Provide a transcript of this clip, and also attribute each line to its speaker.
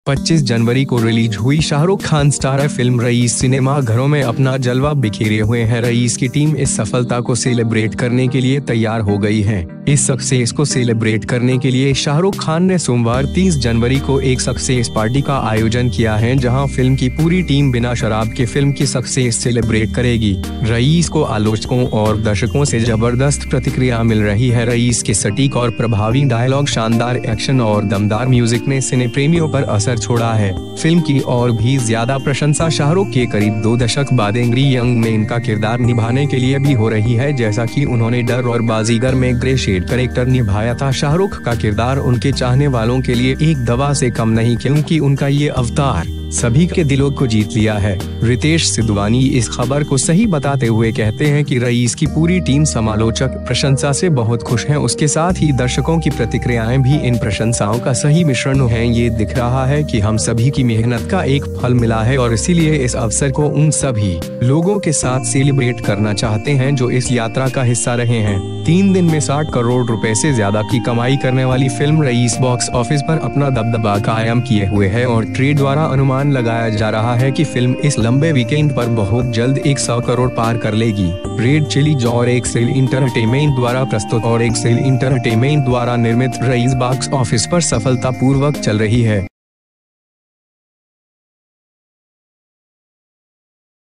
Speaker 1: 25 जनवरी को रिलीज हुई Shahrukh Khan starrer film Raees cinema घरों में अपना जलवा बिखेरे हुए हैं। रईस की टीम इस सफलता को सेलिब्रेट करने के लिए तैयार हो गई है। इस सक्सेस को सेलिब्रेट करने के लिए शाहरुख खान ने सोमवार 30 जनवरी को एक सक्सेस पार्टी का आयोजन किया है, जहां फिल्म की पूरी टीम बिना शराब के फिल्म की सक्सेस सेलिब्रेट करेगी। रईस को आलोचकों और दर्शकों से जबरदस्त प्रतिक्रिया मिल रही है। रईस के सटीक और प्रभावी डायलॉग, शानदार एक्शन और दमदार म्यूजिक ने सिने प्रेमियों पर असर छोड़ा है। फिल्म की और भी ज्यादा प्रशंसा शाहरुख के करीब 2 दशक बाद एंग्री यंग में इनका किरदार निभाने के लिए भी हो रही है। जैसा कि उन्होंने डर और बाजीगर में ग्रे शेड कैरेक्टर निभाया था, शाहरुख का किरदार उनके चाहने वालों के लिए एक दवा से कम नहीं, क्योंकि उनका ये अवतार सभी के दिलों को जीत लिया है। रितेश सिद्धवानी इस खबर को सही बताते हुए कहते हैं कि रईस की पूरी टीम समालोचक प्रशंसा से बहुत खुश है। उसके साथ ही दर्शकों की प्रतिक्रियाएं भी इन प्रशंसाओं का सही मिश्रण है। ये दिख रहा है कि हम सभी की मेहनत का एक फल मिला है और इसीलिए इस अवसर को उन सभी लोगों के साथ सेलिब्रेट करना चाहते हैं जो इस यात्रा का हिस्सा रहे हैं। 3 दिन में 60 करोड़ रुपए से ज्यादा की कमाई करने वाली फिल्म रईस बॉक्स ऑफिस पर अपना दबदबा कायम किए हुए है और ट्रेड द्वारा अनुमान लगाया जा रहा है कि फिल्म इस लंबे वीकेंड पर बहुत जल्द 100 करोड़ पार कर लेगी। रेड चिलीज और एक्सेल इंटरटेनमेंट द्वारा प्रस्तुत और एक्सेल इंटरटेनमेंट द्वारा निर्मित रईस बॉक्स ऑफिस पर सफलतापूर्वक चल रही है।